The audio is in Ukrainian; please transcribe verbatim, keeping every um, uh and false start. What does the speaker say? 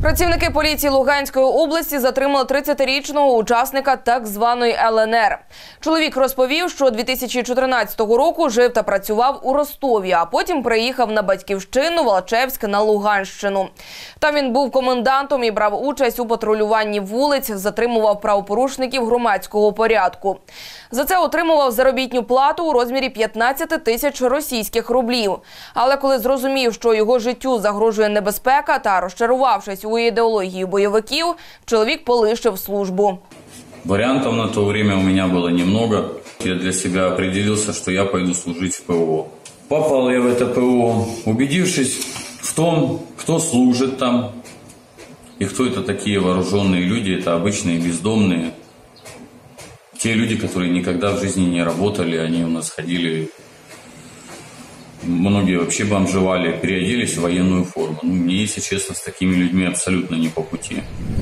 Працівники поліції Луганської області затримали тридцятирічного учасника так званої Л Н Р. Чоловік розповів, що дві тисячі чотирнадцятого року жив та працював у Ростові, а потім приїхав на батьківщину Валчевськ на Луганщину. Там він був комендантом і брав участь у патрулюванні вулиць, затримував правопорушників громадського порядку. За це отримував заробітну плату у розмірі п'ятнадцять тисяч російських рублів. Але коли зрозумів, що його життю загрожує небезпека та розчарувавшись у ідеології бойовиків, чоловік полишив службу. Вариантов на то время у меня было немного. Я для себя определился, что я пойду служить в П О. Попал я в это П О, убедившись в том, кто служит там и кто это такие вооруженные люди. Это обычные бездомные. Те люди, которые никогда в жизни не работали, они у нас ходили, многие вообще бомжевали, переоделись в военную форму. Ну, мне, если честно, с такими людьми абсолютно не по пути.